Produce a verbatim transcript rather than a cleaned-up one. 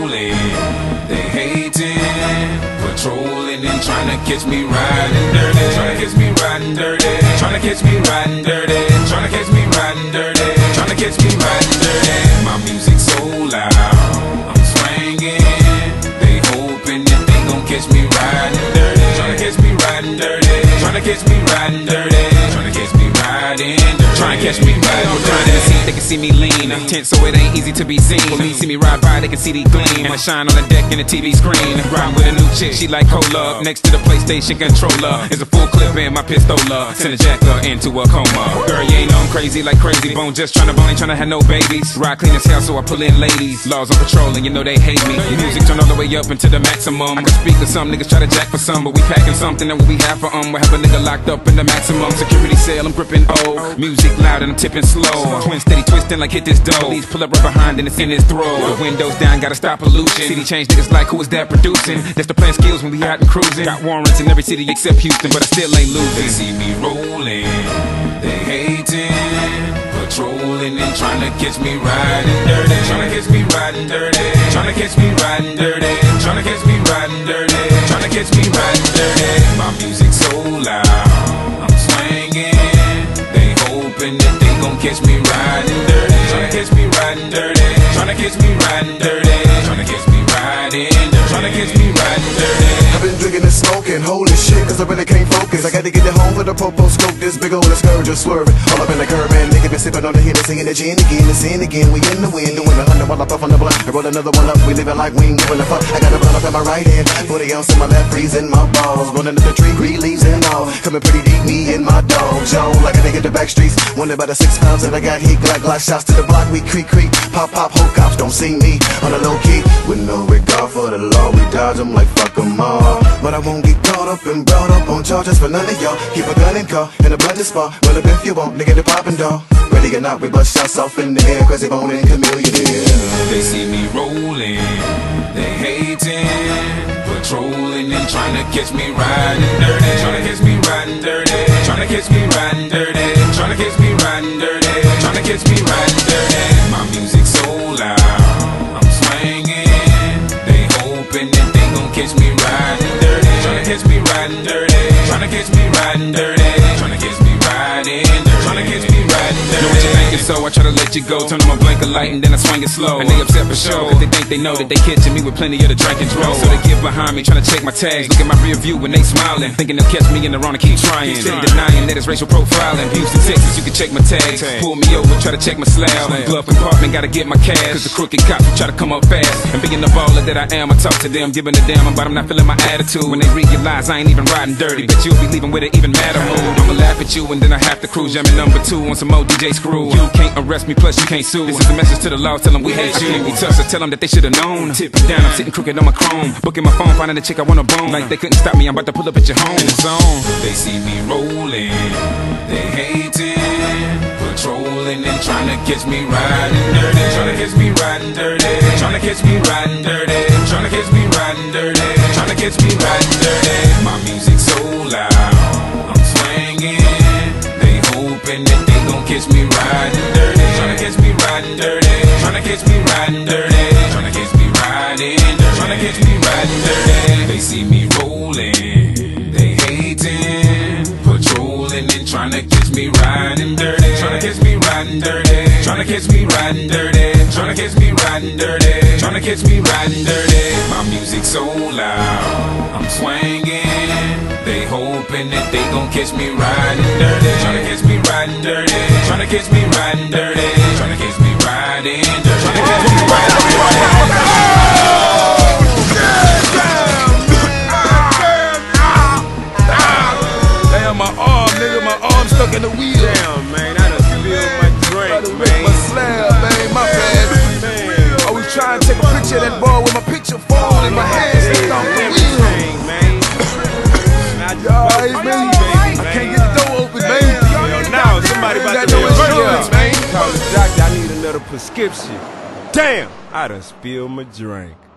rolling, they hating, patrolling and trying to catch me riding dirty, trying to catch me riding dirty, trying to catch me riding dirty, trying to catch me riding dirty, trying to catch me riding dirty. My music so loud, I'm swinging, they hoping that they gon' catch me riding dirty, trying to catch me riding dirty, trying to catch me riding dirty, trying to catch me riding dirty. Trying to catch me riding dirty. In the seat, they can see me lean. Tense, so it ain't easy to be seen. When me see me ride by, they can see the gleam. And I shine on the deck in the T V screen. Riding with a new chick, she like cola. Next to the PlayStation controller is a full clip in my pistola. Send a jacker into a coma. Girl, you ain't know I'm crazy like Crazy Bone. Just trying to bone, ain't trying to have no babies. Ride clean as hell, so I pull in ladies. Laws on patrol, and you know they hate me. Music turn all the way up into the maximum. I can speak to some niggas try to jack for some, but we packing something that we have for um. We have a nigga locked up in the maximum security cell. I'm gripping O. Music loud and I'm tipping slow. Twin steady twisting like hit this dough. Police pull up right behind and it's in his throat. The windows down, gotta stop pollution. City change niggas like who is that producing? That's the plan skills when we out and cruising. Got warrants in every city except Houston, but I still ain't losing. They see me rolling, they hating, patrolling and trying to catch me riding dirty, trying to catch me riding dirty, trying to catch me riding dirty, trying to catch me riding dirty, trying to catch me riding dirty. My music so loud, I'm swinging, they hoping that they gon' catch me riding dirty, tryna catch me riding dirty, tryna catch me riding dirty, tryna catch me riding dirty, tryna catch me riding dirty. I've been drinking and smoking, holy shit, cause I really can't focus. I gotta get it home with a popo scope, this big old scourge just swerving. All up in the curb, man, nigga been sipping on the hit and singing the gin again, and sin again. We in the wind, doing a hundred while I puff on the blunt. I roll another one up, we living like we ain't giving a fuck. I got a blunt up in my right hand, forty ounce in my left, freezing my balls. Running up the tree, green leaves and all, coming pretty deep, me and my dog. Joe, like a nigga the back streets, wonder about the six pounds that I got heat, glock, glock shots to the block, we creak, creak, pop, pop, whole cops don't see me on the low key. With no regard for the law, we dodge them like fuck them all. But I won't get caught up and brought up on charges for none of y'all. Keep a gun in car, and a blood to spar. Well, if you want, nigga, the poppin' dog. Ready or not, we bust shots off in the air, Crazy Bone and Chameleon. They see me rolling, they hating, patrolling and trying to catch me riding dirty, trying to catch me riding dirty, trying to catch me riding dirty, trying to catch me riding dirty, trying to catch me riding dirty. My music so loud, I'm swinging, they hoping that they gon' catch me riding dirty, trying to catch me riding dirty, trying to catch me riding dirty, trying to catch me riding dirty, trying to catch me riding dirty. Know what you thinking, so I try to let you go. Turn on my blinker light and then I swing it slow. And they upset for sure, cause they think they know that they catching me with plenty of the drink and drove. So they get behind me, trying to check my tags. Look at my rear view when they smiling, thinking they'll catch me in the wrong and keep trying. Steady denying that it's racial profiling. Houston, Texas, you can check my tags. Pull me over, try to check my slab. Glove compartment, gotta get my cash, cause the crooked cops try to come up fast. And being the baller that I am, I talk to them, giving a damn about them not feeling my attitude. When they realize I ain't even riding dirty, bet you'll be leaving with it even madder mood. I'ma laugh at you and then I have to cruise. Jamming number two on some more D J screw. You can't arrest me, plus you can't sue. This is a message to the law, tell them we hate you. We tough, so tell them that they should've known. Tip it down, I'm sitting crooked on my chrome, booking my phone, finding a chick I want a bone. Like they couldn't stop me, I'm about to pull up at your home. In the zone. They see me rolling, they hating, patrolling and trying to catch me riding dirty, trying to catch me riding dirty, trying to catch me riding dirty, trying to catch me riding dirty, trying to catch me riding dirty. My music so loud, I'm swinging, they hoping that they gon' catch me riding dirty, trying to catch me riding dirty, trying to catch me riding dirty, trying to catch me riding dirty, trying to catch me riding dirty. They see me rolling, they hating, patrolling and trying to catch me riding dirty, trying to catch me riding dirty, trying to catch me riding dirty, trying to catch me riding dirty, trying to catch me riding dirty. My music so loud, I'm swinging, they hoping that they gon' catch me riding dirty, trying to catch me riding dirty, trying to catch me riding dirty, trying to catch me riding dirty, trying to catch me riding dirty. Damn, my arm, nigga, my arm stuck in the wheel. Damn, man, I done spilled my drink, man. My slab, man, my bad. Man. I was trying to take a picture of that ball with my picture falling in my hands, slipped off the wheel. Man. Y'all, it's me. I can't get the door open, man. Yo, now somebody about to no be insurance, man. Call the doctor, I need another prescription. Damn, I done spilled my drink.